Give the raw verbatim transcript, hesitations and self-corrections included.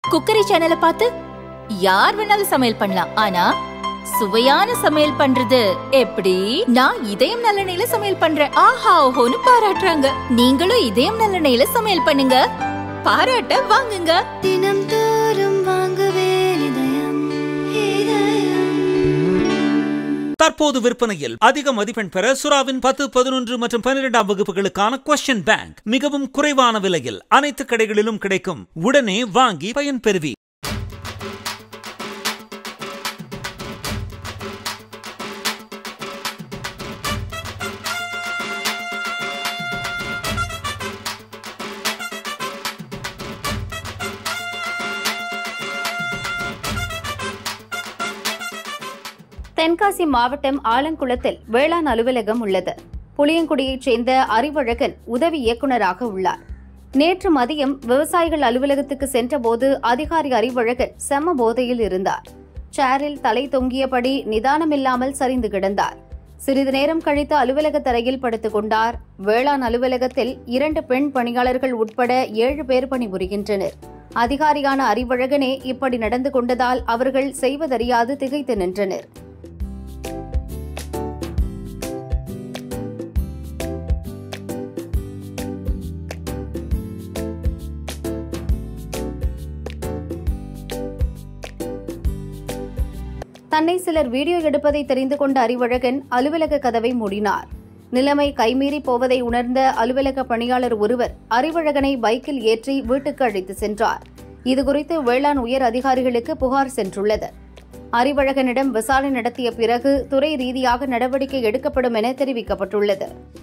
Cookery சேனலை பார்த்து யார் வேணாலும் சமையல் பண்ணலாம். ஆனா சுவையான சமையல் பண்றது எப்படி? நான் இதயம் நல்லெண்ணெயில சமையல் பண்றேன். ஆஹா ஓஹோன்னு பாராட்டுறாங்க. நீங்களும் இதயம் நல்லெண்ணெயில சமையல் பண்ணுங்க, பாராட்ட வாங்குங்க. தினம் தோறும் வாங்குவே இதயம் இதயம். தற்போது விற்பனையில் அதிக மதிப்பெண் பெற சுறாவின் பத்து பதினொன்று மற்றும் பன்னிரெண்டாம் வகுப்புகளுக்கான கொஸ்டின் பேங்க் மிகவும் குறைவான விலையில் அனைத்து கடைகளிலும் கிடைக்கும். உடனே வாங்கி பயன் பெறுவி. தென்காசி மாவட்டம் ஆலங்குளத்தில் வேளாண் அலுவலகம் உள்ளது. புளியங்குடியைச் சேர்ந்த அறிவழகன் உதவி இயக்குநராக உள்ளார். நேற்று மதியம் விவசாயிகள் அலுவலகத்துக்கு சென்றபோது அதிகாரி அறிவழகன் செம போதையில் இருந்தார். சேரில் தலை தொங்கியபடி நிதானமில்லாமல் சரிந்து கிடந்தார். சிறிது நேரம் கழித்து அலுவலக தரையில் படுத்துக் கொண்டார். வேளாண் அலுவலகத்தில் இரண்டு பெண் பணியாளர்கள் உட்பட ஏழு பேர் பணிபுரிகின்றனர். அதிகாரியான அறிவழகனே இப்படி நடந்து கொண்டதால் அவர்கள் செய்வதறியாது திகைத்து நின்றனர். தன்னை சிலர் வீடியோ எடுப்பதை தெரிந்து கொண்ட அறிவழகன் அலுவலக கதவை மூடினார். நிலைமை கைமீறி போவதை உணர்ந்த அலுவலக பணியாளர் ஒருவர் அறிவழகனை பைக்கில் ஏற்றி வீட்டுக்கு அழைத்து சென்றார். இதுகுறித்து வேளாண் உயர் அதிகாரிகளுக்கு புகார் சென்றுள்ளது. அறிவழகனிடம் விசாரணை நடத்திய பிறகு துறை ரீதியாக நடவடிக்கை எடுக்கப்படும் என தெரிவிக்கப்பட்டுள்ளது.